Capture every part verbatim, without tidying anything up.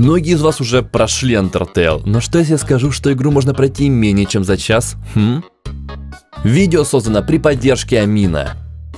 Многие из вас уже прошли Undertale, но что если я скажу, что игру можно пройти менее чем за час? Хм? Видео создано при поддержке Амина.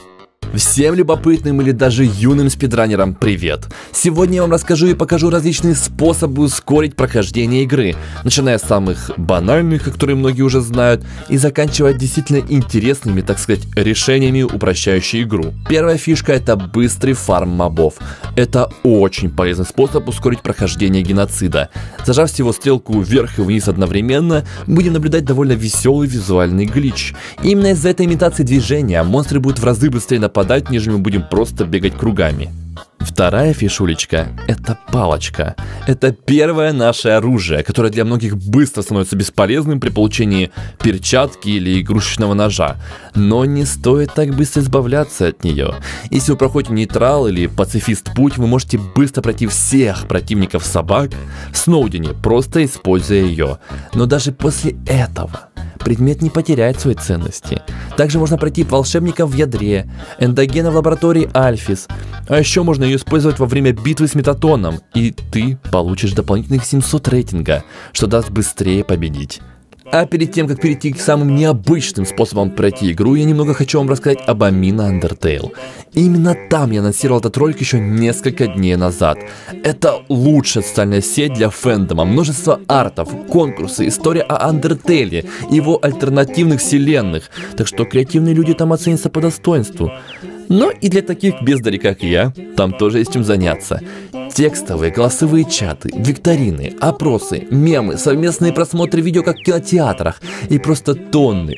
Всем любопытным или даже юным спидранерам привет! Сегодня я вам расскажу и покажу различные способы ускорить прохождение игры, начиная с самых банальных, которые многие уже знают, и заканчивая действительно интересными, так сказать, решениями, упрощающими игру. Первая фишка — это быстрый фарм мобов. Это очень полезный способ ускорить прохождение геноцида. Зажав всего стрелку вверх и вниз одновременно, будем наблюдать довольно веселый визуальный глич. И именно из-за этой имитации движения монстры будут в разы быстрее нападать, нежели мы будем просто бегать кругами. Вторая фишулечка — это палочка. Это первое наше оружие, которое для многих быстро становится бесполезным при получении перчатки или игрушечного ножа. Но не стоит так быстро избавляться от нее. Если вы проходите нейтрал или пацифист путь, вы можете быстро пройти всех противников собак в Сноудене, просто используя ее. Но даже после этого предмет не потеряет своей ценности. Также можно пройти волшебника в ядре, эндогена в лаборатории Альфис. А еще можно ее использовать во время битвы с Метатоном, и ты получишь дополнительных семьсот рейтинга, что даст быстрее победить. А перед тем, как перейти к самым необычным способам пройти игру, я немного хочу вам рассказать об Amina Undertale. Именно там я анонсировал этот ролик еще несколько дней назад. Это лучшая социальная сеть для фэндома, множество артов, конкурсы, история о Undertale и его альтернативных вселенных, так что креативные люди там оценятся по достоинству. Но и для таких бездарей, как я, там тоже есть чем заняться. Текстовые, голосовые чаты, викторины, опросы, мемы, совместные просмотры видео как в кинотеатрах и просто тонны,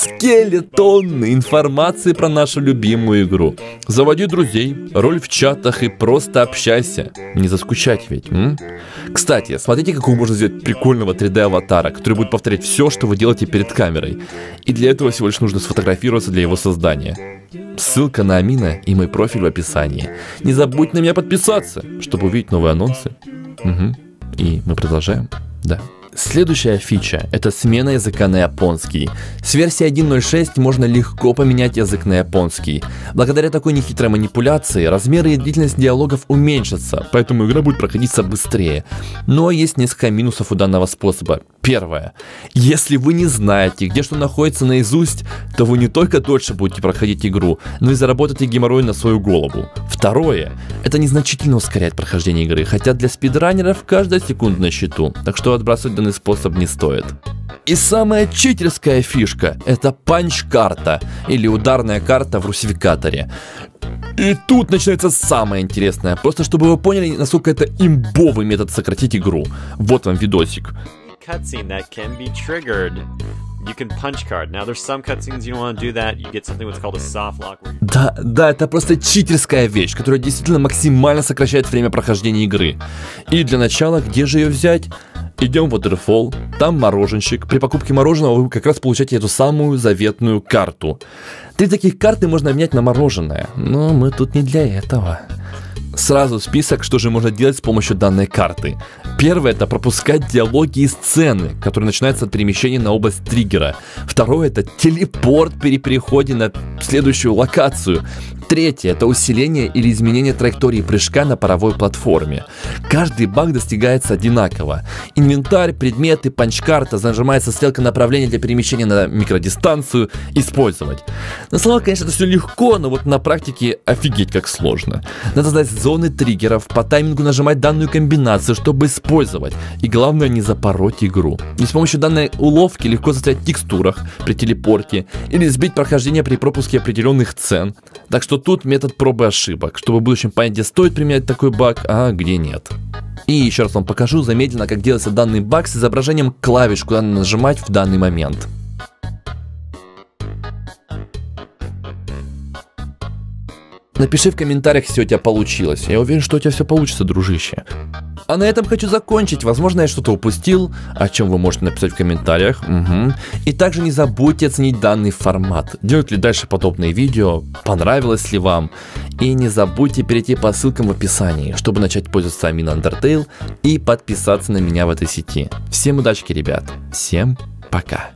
скелетонны информации про нашу любимую игру. Заводи друзей, роль в чатах и просто общайся. Не заскучать ведь, м? Кстати, смотрите, какого можно сделать прикольного три дэ аватара, который будет повторять все, что вы делаете перед камерой. И для этого всего лишь нужно сфотографироваться для его создания. Ссылка на Амина и мой профиль в описании. Не забудь на меня подписаться, чтобы увидеть новые анонсы. Угу. И мы продолжаем. Да. Следующая фича — это смена языка на японский. С версии один ноль шесть можно легко поменять язык на японский. Благодаря такой нехитрой манипуляции размеры и длительность диалогов уменьшатся, поэтому игра будет проходиться быстрее. Но есть несколько минусов у данного способа. Первое. Если вы не знаете, где что находится наизусть, то вы не только дольше будете проходить игру, но и заработаете геморрой на свою голову. Второе. Это незначительно ускоряет прохождение игры, хотя для спидранеров каждая секунда на счету, так что отбрасывать данный способ не стоит. И самая читерская фишка — это панч-карта, или ударная карта в русификаторе. И тут начинается самое интересное, просто чтобы вы поняли, насколько это имбовый метод сократить игру. Вот вам видосик. Cutscene that can be triggered. You can punch card. Now there's some cutscenes you don't want to do that. You get something what's called a soft lock. Where... Да, да, это просто читерская вещь, которая действительно максимально сокращает время прохождения игры. И для начала, где же ее взять? Идем в Waterfall, там мороженщик. При покупке мороженого вы как раз получаете эту самую заветную карту. Три таких карты можно обменять на мороженое, но мы тут не для этого. Сразу список, что же можно делать с помощью данной карты. Первое — это пропускать диалоги и сцены, которые начинаются от перемещения на область триггера. Второе — это телепорт при переходе на следующую локацию. Третье — это усиление или изменение траектории прыжка на паровой платформе. Каждый баг достигается одинаково. Инвентарь, предметы, панч-карта, зажимается стрелка направления для перемещения на микродистанцию, использовать. На словах, конечно, это все легко, но вот на практике офигеть как сложно. Надо знать зоны триггеров, по таймингу нажимать данную комбинацию, чтобы использовать. И главное, не запороть игру. И с помощью данной уловки легко застрять в текстурах при телепорте или сбить прохождение при пропуске определенных цен. Так что тут метод пробы ошибок, чтобы в будущем понять, где стоит применять такой баг, а где нет. И еще раз вам покажу замедленно, как делается данный баг с изображением клавиш, куда надо нажимать в данный момент. Напиши в комментариях, если у тебя получилось. Я уверен, что у тебя все получится, дружище. А на этом хочу закончить. Возможно, я что-то упустил, о чем вы можете написать в комментариях. Угу. И также не забудьте оценить данный формат. Делать ли дальше подобные видео? Понравилось ли вам? И не забудьте перейти по ссылкам в описании, чтобы начать пользоваться Amina Undertale и подписаться на меня в этой сети. Всем удачи, ребят. Всем пока.